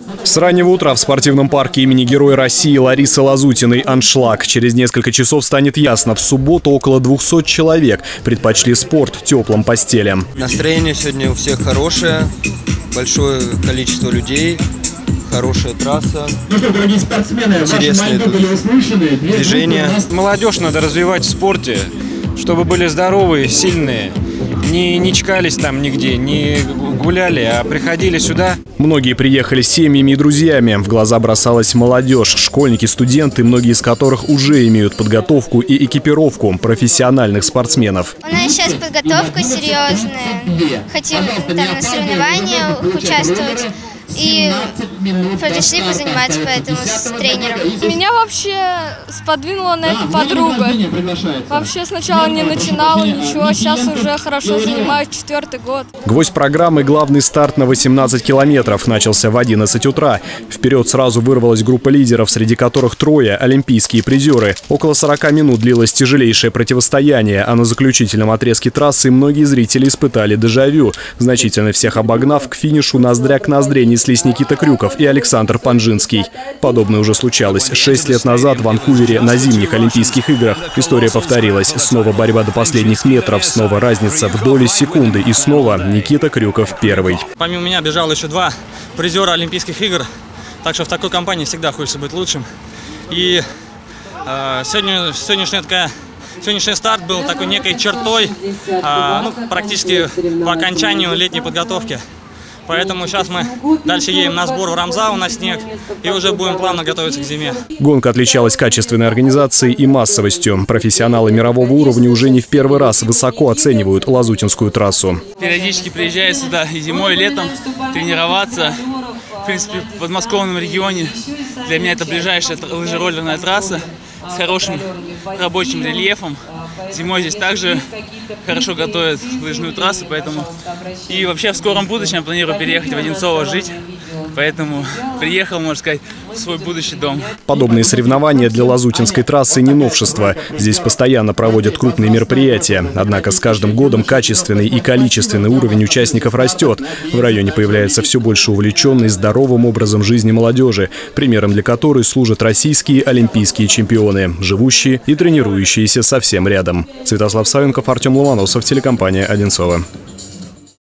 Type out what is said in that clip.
С раннего утра в спортивном парке имени Героя России Ларисы Лазутиной аншлаг. Через несколько часов станет ясно. В субботу около 200 человек предпочли спорт теплым постелям. Настроение сегодня у всех хорошее, большое количество людей, хорошая трасса, интересные движения. Молодежь надо развивать в спорте, чтобы были здоровые, сильные. Не чкались там нигде, не гуляли, а приходили сюда. Многие приехали с семьями и друзьями. В глаза бросалась молодежь, школьники, студенты, многие из которых уже имеют подготовку и экипировку профессиональных спортсменов. У нас сейчас подготовка серьезная. Хотим там на соревнования участвовать. И пришли позаниматься поэтому с тренером. Меня вообще сподвинула на это подруга. Вообще сначала не начинала ничего, сейчас уже хорошо занимаюсь 4-й год. Гвоздь программы — главный старт на 18 километров. Начался в 11 утра. Вперед сразу вырвалась группа лидеров, среди которых трое олимпийские призеры. Около 40 минут длилось тяжелейшее противостояние, а на заключительном отрезке трассы многие зрители испытали дежавю. Значительно всех обогнав, к финишу ноздря к ноздре неслись Никита Крюков и Александр Панжинский. Подобное уже случалось 6 лет назад в Ванкувере на зимних Олимпийских играх. История повторилась. Снова борьба до последних метров, снова разница в доли секунды и снова Никита Крюков первый. Помимо меня бежало еще 2 призера Олимпийских игр, так что в такой компании всегда хочется быть лучшим. И сегодняшний старт был такой некой чертой, практически по окончанию летней подготовки. Поэтому сейчас мы дальше едем на сбор в Рамзау на снег и уже будем плавно готовиться к зиме. Гонка отличалась качественной организацией и массовостью. Профессионалы мирового уровня уже не в первый раз высоко оценивают Лазутинскую трассу. Периодически приезжаю сюда и зимой, и летом тренироваться. В принципе, в подмосковном регионе для меня это ближайшая лыжероллерная трасса с хорошим рабочим рельефом. Зимой здесь также хорошо готовят лыжную трассу, поэтому и вообще в скором будущем я планирую переехать в Одинцово жить, поэтому приехал, можно сказать, в свой будущий дом. Подобные соревнования для Лазутинской трассы не новшество. Здесь постоянно проводят крупные мероприятия. Однако с каждым годом качественный и количественный уровень участников растет. В районе появляется все больше увлеченной здоровым образом жизни молодежи, примером для которой служат российские олимпийские чемпионы, живущие и тренирующиеся совсем рядом. Святослав Савенков, Артем Ломоносов, телекомпания «Одинцово».